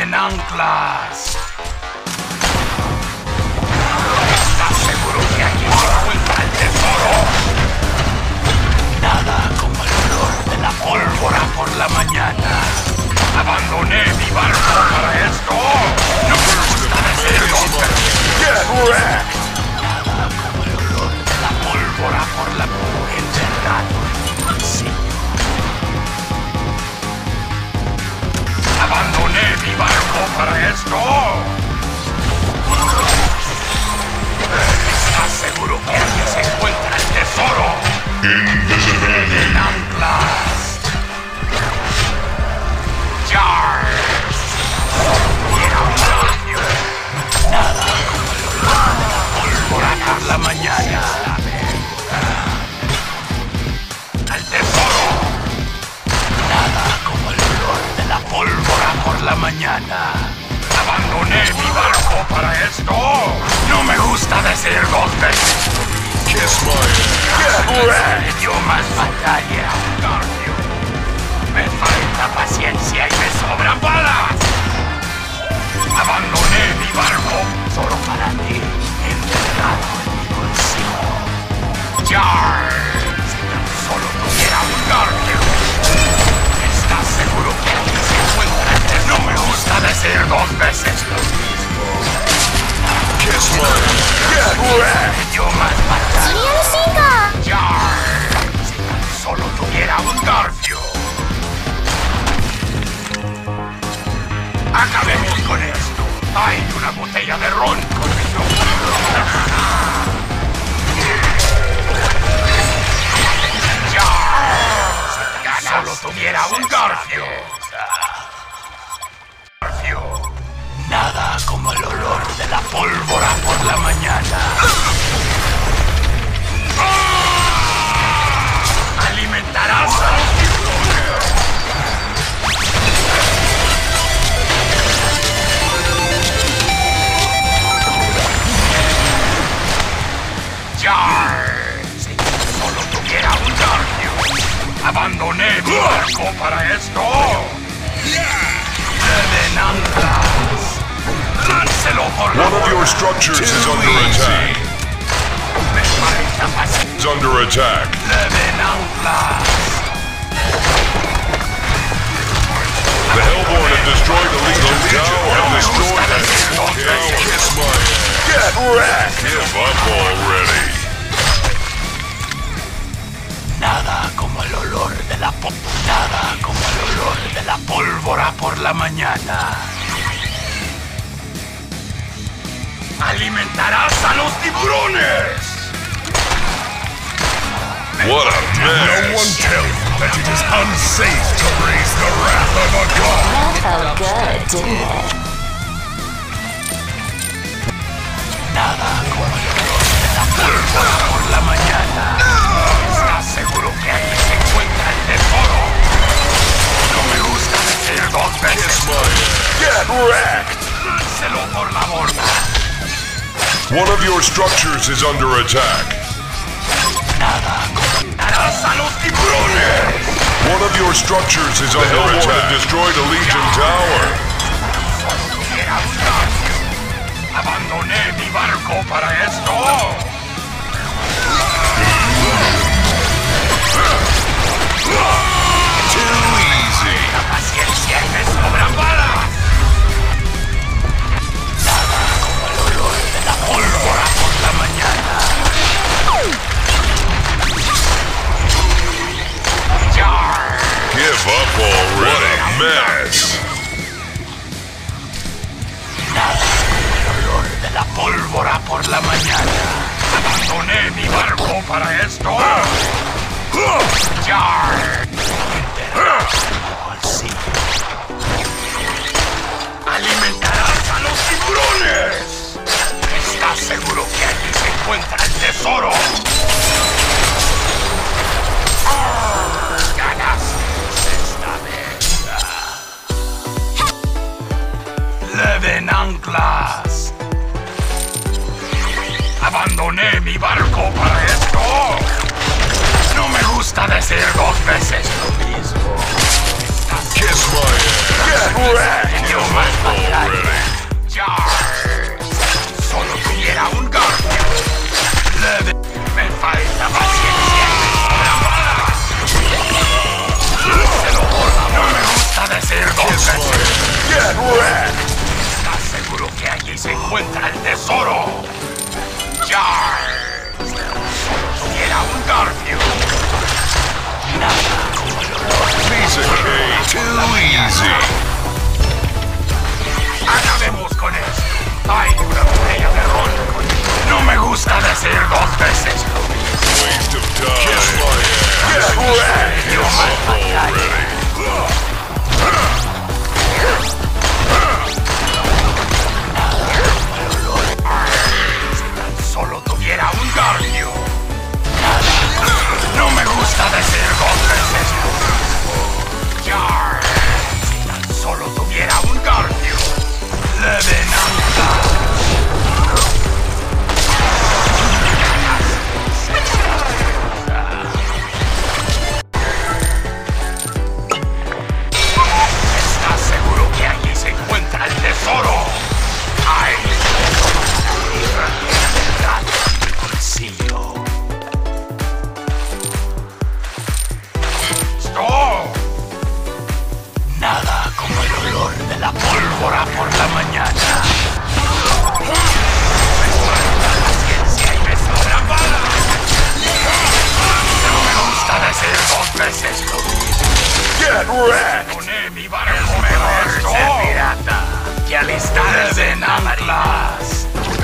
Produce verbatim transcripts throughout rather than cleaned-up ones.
Leven anclas. ¿Estás seguro que aquí se encuentra el tesoro? Nada como el olor de la pólvora por la mañana. Abandoné mi barco para esto. No me gusta decirlo. Get wrecked. Nada como el olor de la pólvora por la enterrado en mi bolsillo. Abandoné mi barco para esto. ¿Estás seguro que aquí se encuentra el tesoro? Invisibility. En anclas. Charles. Era un radio. Nada como el olor de la pólvora por la mañana. Al tesoro. Nada como el olor de la pólvora por la mañana. Abandoné mi barco para esto. No me gusta decir dos veces. Kiss my ass. Me dio más batalla, Garfio. Me falta paciencia y me sobran balas. Abandoné mi barco solo para ti, enterrado en mi bolsillo. Charles, si tan solo tuviera un Garfio. ¿Estás seguro que aquí se encuentra? No me gusta decir dos veces lo mismo. Kiss my ass. Get wrecked. Me dio más batalla. Charles, si tan solo tuviera un Garfio. Acabemos con esto. Hay una botella de ron con mi nombre. Charles, si tan solo tuviera un Garfio. Garfio. Nada como el olor de la pólvora por la mañana. Alimentarás a los tiburones. Charles, si solo tuviera un Garfio. Abandoné mi barco para esto. Leven anclas. Láncelo por la One of borda. your structures is under attack. Me falta paciencia. It's under attack. Leven anclas. The Hellborn have destroyed the Legion Tower and destroyed that tower. Kiss my ass. Get wrecked. Give up already. Nada como el olor de la po Nada como el olor de la pólvora por la mañana. Alimentarás a los tiburones. What a No one mess. tell you that it is unsafe to raise the wrath of a god. That felt good, didn't it? Nada como el olor de la pólvora por la mañana. ¿Estás seguro que aquí se encuentra el tesoro? No me gusta decir dos veces. Kiss my ass. Get wrecked. Láncelo por la borda. One of your structures is under attack. Nada como darás a los tiburones. One of your structures is under attack. The Hellborn have destroyed a Legion Tower. Solo tuviera un Garfio. Abandoné mi barco para esto. Too easy. La paciencia y me sobran balas. Nada como el olor de la pólvora por la mañana. Charles. Give up already. What a mess. Nada como el olor de la pólvora por la mañana. Abandoné mi barco para esto. Charles. Enterrado en mi bolsillo. Alimentarás a los tiburones. ¿Estás seguro que aquí se encuentra el tesoro? Ganaste esta vez. Leven anclas. Abandoné mi barco para esto. No me gusta decir dos veces lo mismo. Kiss my ass. Get wrecked. Yo más dos Kiss veces. my Get wrecked. ¿Estás seguro que allí se encuentra el tesoro? Charles. Era un Garfield. Nada como el olor. piece of cake. Too easy. Acabemos con esto. Hay una botella de ron. No me gusta decir dos veces lo mismo. Waste of time. Kiss my ass. Get wrecked. Yo más Already. Si tan solo tuviera un Garfield. Nada. No me gusta decir dos veces lo mismo. Charles. Si tan solo tuviera un Garfield. Le den ancla. ¿Estás seguro que allí se encuentra el tesoro? ¡Ay! Mi bolsillo. ¡Stop! Nada como el olor de la pólvora por la mañana. Me falta paciencia y me sobran balas. No me gusta decir dos veces lo mismo. Get wrecked. Poné mi barco mejor ser pirata que alistarse en anclas.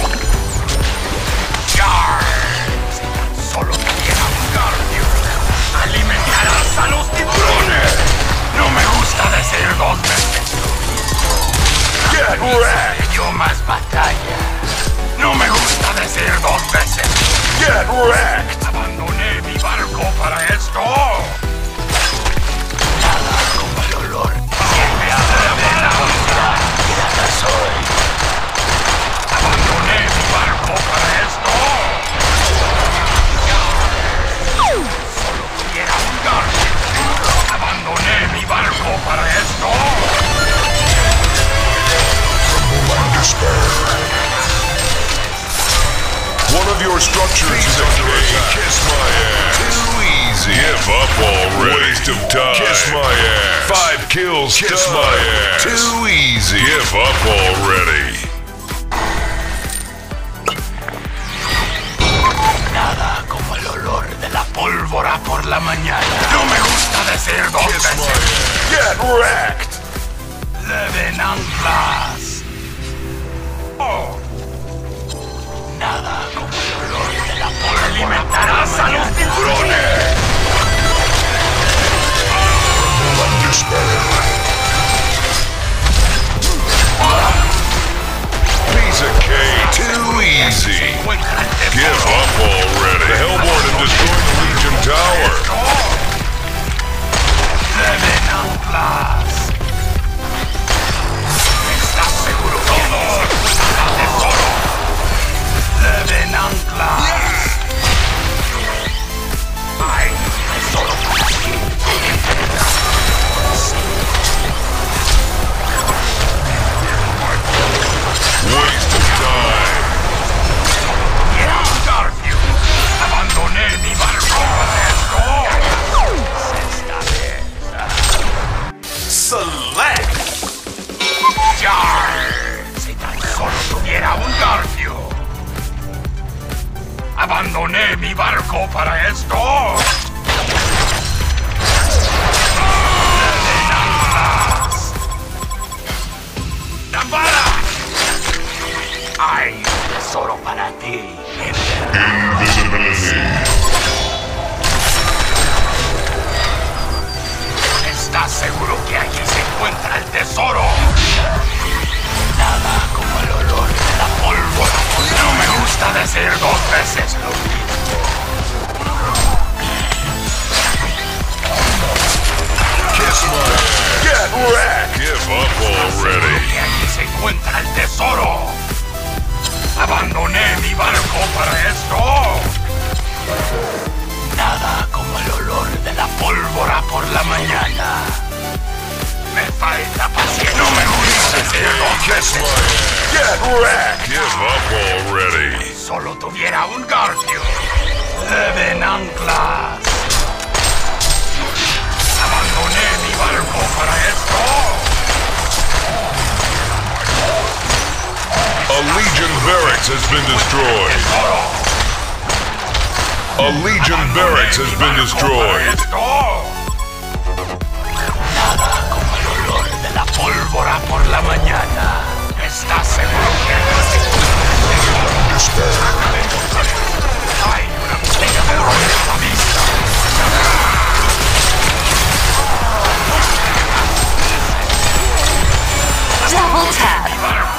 Charles, si tan solo tuviera un Garfield, alimentarás a los tiburones. No me gusta decir dos veces lo mismo. Get wrecked. Yo más batalla. No me gusta decir dos veces. Get wrecked. Abandoné mi barco para esto. Nada como el olor. Siempre habla de la vida. Pirata soy. Abandoné mi barco para esto. Solo tuviera un Garfield. Abandoné mi barco para esto. One of your structures is under attack. Kiss my ass. Too easy. Give up already. Waste of time. Kiss my ass. Five kills. Kiss done. My ass. Too easy. Give up already. Nada como el olor de la pólvora por la mañana. No me gusta decir dos Kiss veces. my ass. Get wrecked. Le den anclas. Oh. Nada como el olor de la pólvora. Alimentarás a los tiburones. Piece of cake. Too easy. Give up already. The Hellborn have destroyed the Legion Tower. Le den anclas. ¿Estás seguro que no se encuentra el tesoro? Le den anclas. Ay, tesoro por aquí. Waste of time. Era un Garfield. Abandoné mi barco para esto. Esta vez. Select. Charles. Si tan solo tuviera un Garfield. Abandoné mi barco para esto. Le den anclas. ¡La bala! Hay un tesoro para ti. ¿Estás seguro que allí se encuentra el tesoro? Nada como el olor de la pólvora. No me gusta decir dos veces lo mismo. Kiss my ass. Get wrecked. Give up Seguro already. que allí se encuentra el tesoro. Abandoné mi barco para esto. Nada como el olor de la pólvora por la mañana. Me falta paciencia. No me gusta decir dos Kiss my veces. ass. Get wrecked. Give up already. Solo tuviera un Garfield. Le den anclas. Abandoné mi barco para esto. barracks has been destroyed. A Legion barracks has been destroyed. Nada como el olor de la pólvora por la mañana. ¿Estás seguro que hay una botella de ron a la vista? Double tap.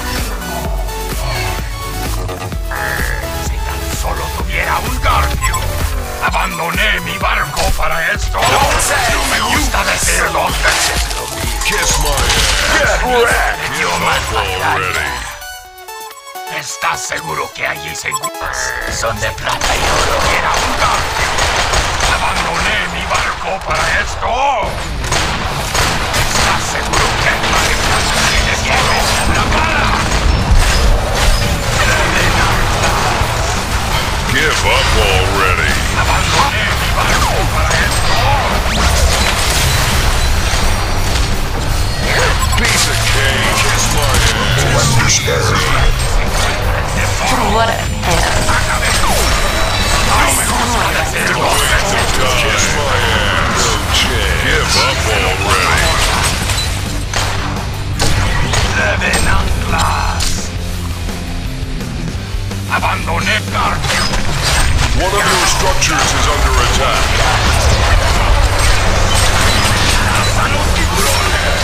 Si tan solo tuviera un garfio. Abandoné mi barco para esto. No me gusta decir dos veces lo mismo. Kiss my ass. Get wrecked. Give up already. ¿Estás seguro que allí se encuentran? Son de plata y oro. Era un garfio. Abandoné mi barco para esto. ¿Estás seguro que hay más de plata que de hierro? ¡La bala! Give up already. Abandoné mi barco para esto. Piece of cake. Kiss my ass. What a hand. Waste of time. Kiss my ass. Give up already. Deben anclas. Abandoné Garfield. One of your structures is under attack. ¡A los tiburones!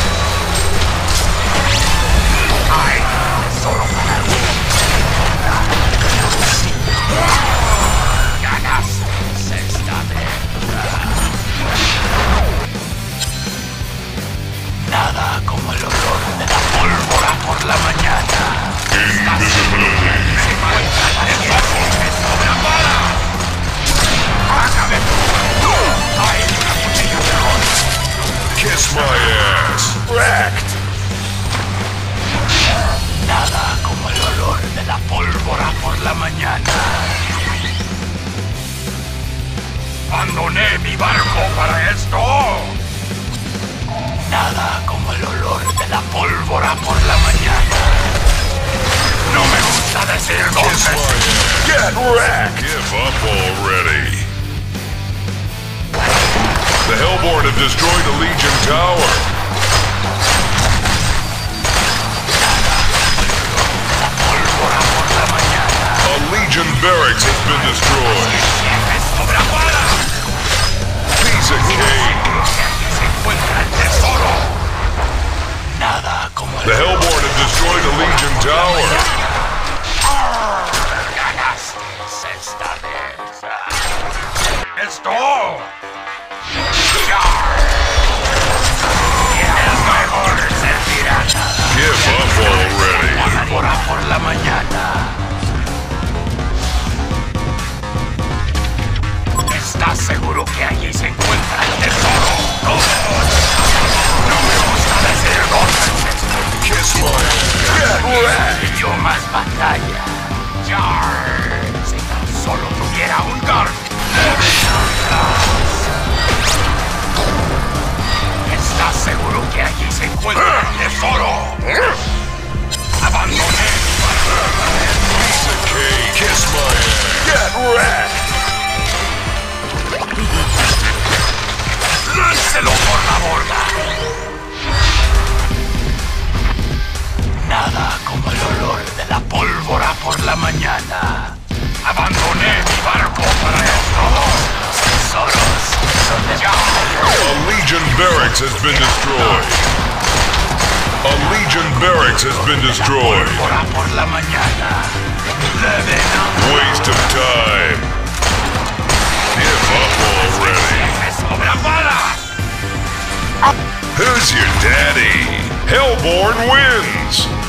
¡Ay! Solo para uno. ¡Ganas! Sexta vez. Nada como el olor de la pólvora por la mañana. Invisibility. ¡Se encuentra la de sobra para! ¡Hágame tú! ¡Ay! ¡Una botella de ron! Kiss my ass. Wrecked. Nada como el olor de la pólvora por la mañana. Abandoné mi barco para esto. Nada como el olor de la pólvora por la mañana. No me gusta decir dos Kiss my veces. ass. Get wrecked. Give up already. The Hellborn have destroyed a Legion tower. La pólvora por la mañana. A Legion barracks has been destroyed. Siempre sobra bala. Piece of cake. Aquí se encuentra el tesoro. Nada como el The Hellborn have destroyed a Legion tower. ganas. Sexta vez. Esto. Es mejor ser pirata. Give up already. Pólvora por la mañana. ¿Estás seguro que allí se encuentra el tesoro? No me gusta decir dos veces. Kiss my ass. Get wrecked. Yo más batalla. Yar. Si tan solo tuviera un Garf. ¿Estás seguro que allí se encuentra el tesoro? Abandoné mi barco. Piece of cake. Kiss my ass. Get wrecked. ¡Láncelo por la borda! Nada como el olor de la pólvora por la mañana. Abandoné mi barco para esto. Los tesoros son de A Legion barracks has been destroyed. A Legion barracks has been destroyed. pólvora por la mañana. Deben Waste of time. Give up already. ¡Me sobra bala! Who's your daddy? Hellborn wins.